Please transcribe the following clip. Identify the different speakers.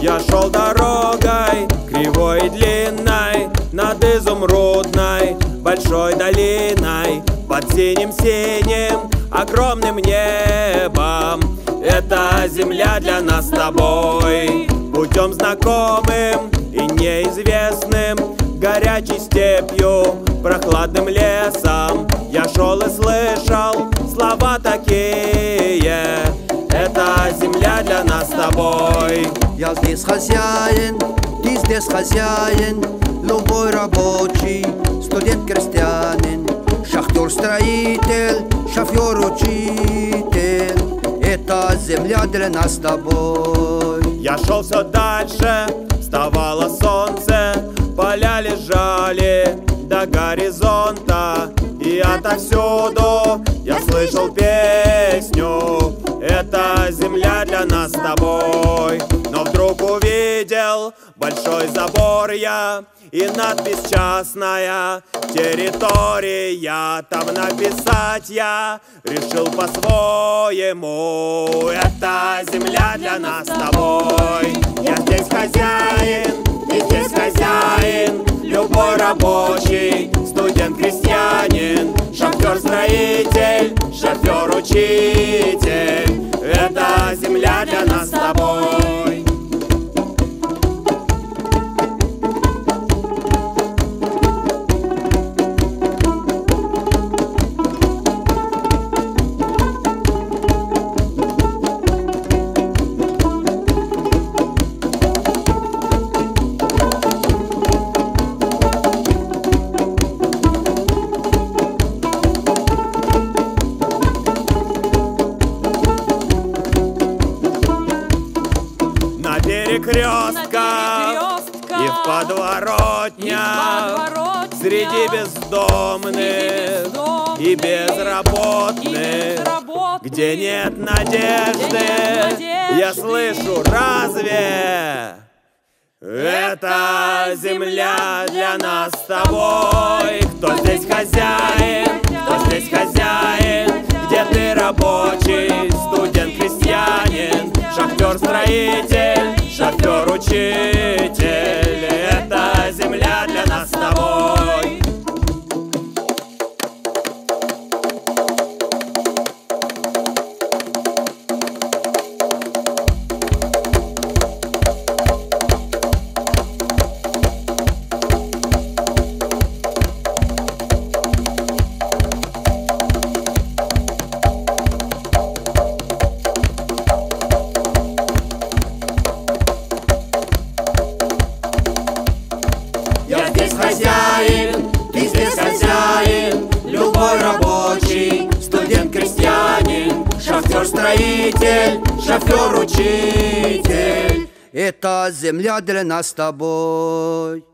Speaker 1: Я шел дорогой, кривой и длинной, над изумрудной большой долиной, под синим-синим огромным небом. Это земля для нас с тобой, путем знакомым и неизвестным, горячей степью, прохладным лесом. Я шел и слышал слова такие: это земля для нас с тобой.
Speaker 2: Я здесь хозяин, ты здесь хозяин, любой рабочий, студент-крестьянин, шахтер-строитель, шофер-учитель. Это земля для нас с тобой.
Speaker 1: Я шел все дальше, вставало солнце, поля лежали до горизонта, и отовсюду я слышал песню: это земля для нас с тобой. Но вдруг увидел большой забор я и надпись «Частная территория». Там написать я решил по-своему: это земля для нас с тобой. Я здесь хозяин, ты здесь хозяин, любой рабочий, студент-крестьянин, шахтер-строитель, шофер-учитель. Это земля для нас с тобой. Перекрестках и в подворотнях, среди бездомных и безработных, где нет надежды, я слышу: разве это земля для нас с тобой? Кто здесь хозяин? Кто здесь хозяин? Где ты рабочий, студент-крестьянин, шахтер-строитель, шофер-учитель? Это земля для нас с тобой. Я здесь хозяин, ты здесь хозяин, любой рабочий, студент-крестьянин, шахтер-строитель, шофер-учитель.
Speaker 2: Это земля для нас с тобой.